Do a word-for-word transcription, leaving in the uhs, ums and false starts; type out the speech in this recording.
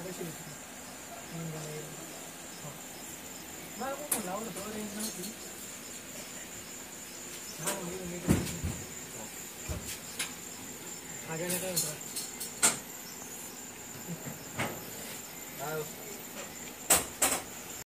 कशी होती मला पण लावलं तर रेंज नव्हती हा आगे काय होतं